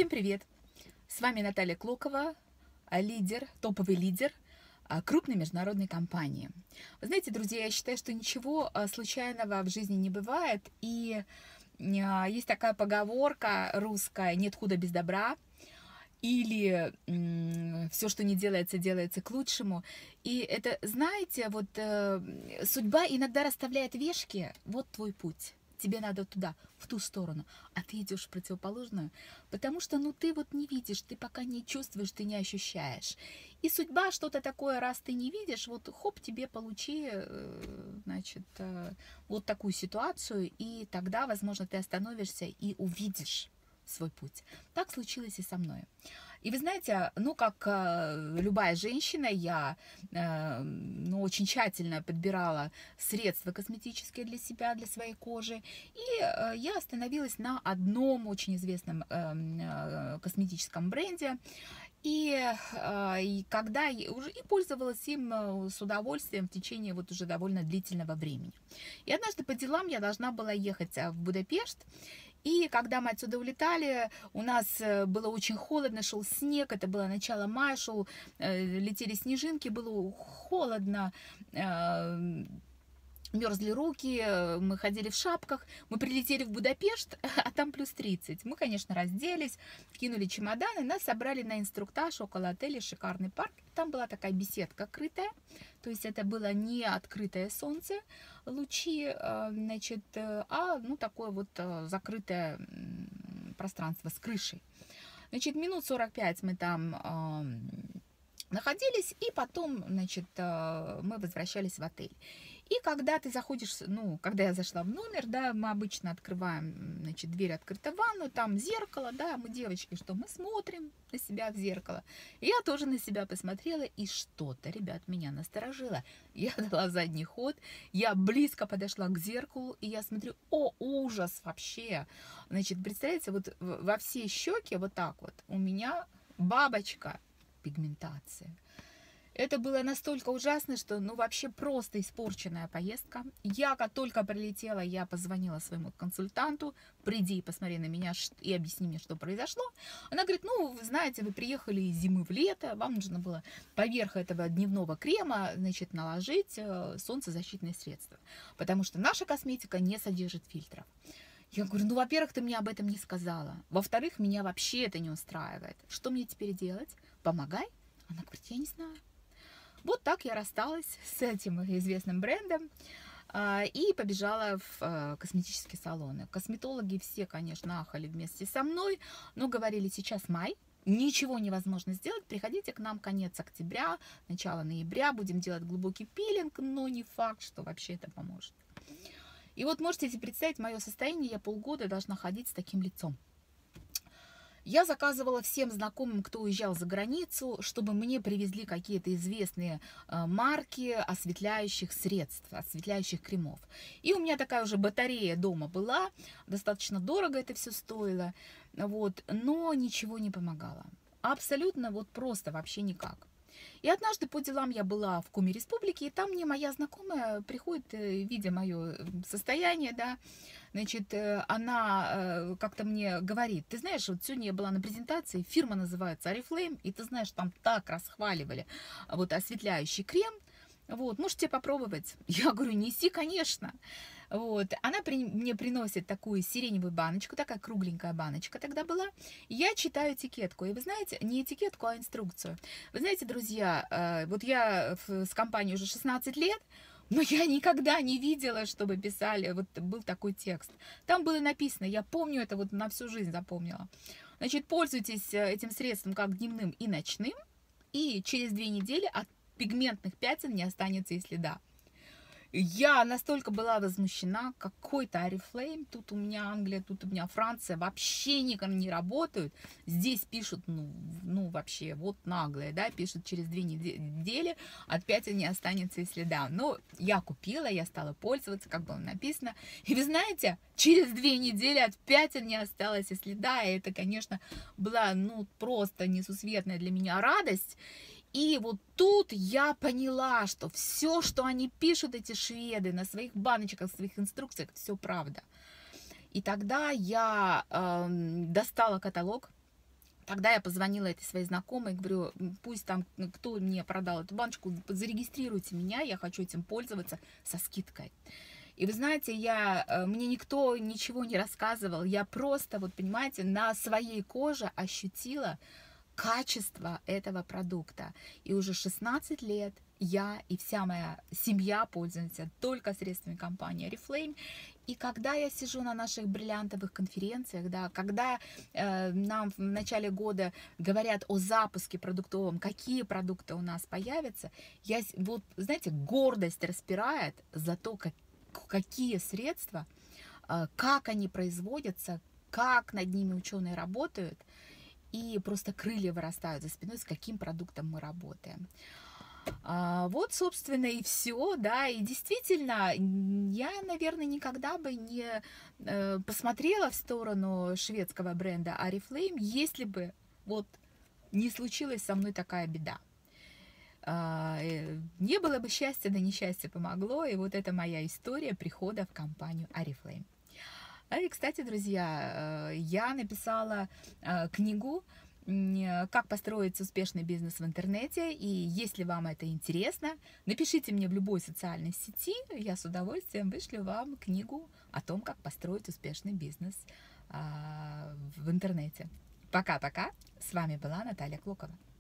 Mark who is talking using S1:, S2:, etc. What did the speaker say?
S1: Всем привет! С вами Наталья Клокова, лидер, топовый лидер крупной международной компании. Вы знаете, друзья, я считаю, что ничего случайного в жизни не бывает. И есть такая поговорка русская: нет худа без добра. Или все, что не делается, делается к лучшему. И это, знаете, вот судьба иногда расставляет вешки. Вот твой путь. Тебе надо туда, в ту сторону, а ты идешь в противоположную, потому что, ты вот не видишь, ты пока не чувствуешь, ты не ощущаешь. И судьба что-то такое, раз ты не видишь, вот хоп, тебе получи, значит, вот такую ситуацию, и тогда, возможно, ты остановишься и увидишь свой путь. Так случилось и со мной. И вы знаете, как любая женщина, я очень тщательно подбирала средства косметические для себя, для своей кожи. И я остановилась на одном очень известном косметическом бренде. И когда я уже и пользовалась им с удовольствием в течение вот уже довольно длительного времени. И однажды по делам я должна была ехать в Будапешт. И когда мы отсюда улетали, у нас было очень холодно, шел снег, это было начало мая, летели снежинки, было холодно, мерзли руки, мы ходили в шапках, мы прилетели в Будапешт, а там плюс 30. Мы, конечно, разделись, кинули чемоданы, нас собрали на инструктаж около отеля, шикарный парк. Там была такая беседка крытая, то есть это было не открытое солнце, лучи, значит, такое вот закрытое пространство с крышей. Значит, минут 45 мы там находились, и потом, значит, мы возвращались в отель. И когда ты заходишь, когда я зашла в номер, да, мы обычно открываем, значит, дверь открыта в ванну, там зеркало, да, мы девочки, что мы смотрим на себя в зеркало. И я тоже на себя посмотрела, и что-то, ребят, меня насторожило. Я дала задний ход, я близко подошла к зеркалу, и я смотрю, о, ужас вообще. Значит, представляете, вот во все щеки вот так вот у меня бабочка, пигментация. Это было настолько ужасно, что, вообще просто испорченная поездка. Я, как только прилетела, я позвонила своему консультанту: приди и посмотри на меня и объясни мне, что произошло. Она говорит: вы знаете, вы приехали из зимы в лето, вам нужно было поверх этого дневного крема, значит, наложить солнцезащитные средства, потому что наша косметика не содержит фильтров. Я говорю: во-первых, ты мне об этом не сказала. Во-вторых, меня вообще это не устраивает. Что мне теперь делать? Помогай. Она говорит: я не знаю. Вот так я рассталась с этим известным брендом и побежала в косметические салоны. Косметологи все, конечно, ахали вместе со мной, но говорили: сейчас май, ничего невозможно сделать, приходите к нам конец октября, начало ноября, будем делать глубокий пилинг, но не факт, что вообще это поможет. И вот можете себе представить мое состояние, я полгода должна ходить с таким лицом. Я заказывала всем знакомым, кто уезжал за границу, чтобы мне привезли какие-то известные марки осветляющих средств, осветляющих кремов. И у меня такая уже батарея дома была, достаточно дорого это все стоило, вот, но ничего не помогало. Абсолютно вот просто вообще никак. И однажды по делам я была в Коми Республике, и там мне моя знакомая приходит, видя мое состояние, да, значит, она как-то мне говорит: ты знаешь, вот сегодня я была на презентации, фирма называется Oriflame, и ты знаешь, там так расхваливали вот осветляющий крем, вот, можете попробовать. Я говорю: неси, конечно. Вот, она мне приносит такую сиреневую баночку, такая кругленькая баночка тогда была. Я читаю этикетку, и вы знаете, не этикетку, а инструкцию. Вы знаете, друзья, вот я с компанией уже 16 лет, но я никогда не видела, чтобы писали, вот был такой текст. Там было написано, я помню это, вот на всю жизнь запомнила. Значит, пользуйтесь этим средством как дневным и ночным, и через 2 недели от пигментных пятен не останется и следа. Я настолько была возмущена, какой-то Oriflame, тут у меня Англия, тут у меня Франция, вообще никак не работают. Здесь пишут, вообще, вот наглые, да, пишут: через 2 недели от пятен не останется и следа. Но я купила, я стала пользоваться, как было написано. И вы знаете, через 2 недели от пятен не осталось и следа. И это, конечно, была, просто несусветная для меня радость. И вот тут я поняла, что все, что они пишут, эти шведы, на своих баночках, в своих инструкциях, все правда. И тогда я достала каталог, Тогда я позвонила этой своей знакомой, говорю, пусть там, кто мне продал эту баночку, зарегистрируйте меня, я хочу этим пользоваться со скидкой. И вы знаете, мне никто ничего не рассказывал, я просто, вот понимаете, на своей коже ощутила качество этого продукта. И уже 16 лет я и вся моя семья пользуемся только средствами компании Oriflame. И когда я сижу на наших бриллиантовых конференциях, да, когда нам в начале года говорят о запуске продуктовом, какие продукты у нас появятся, вот, знаете, гордость распирает за то, какие средства, как они производятся, как над ними ученые работают, и просто крылья вырастают за спиной, с каким продуктом мы работаем. Вот, собственно, и все, да, и действительно, я, наверное, никогда бы не посмотрела в сторону шведского бренда Oriflame, если бы вот не случилась со мной такая беда. Не было бы счастья, да несчастье помогло, и вот это моя история прихода в компанию Oriflame. И, кстати, друзья, я написала книгу «Как построить успешный бизнес в интернете», и если вам это интересно, напишите мне в любой социальной сети, я с удовольствием вышлю вам книгу о том, как построить успешный бизнес в интернете. Пока-пока, с вами была Наталья Клокова.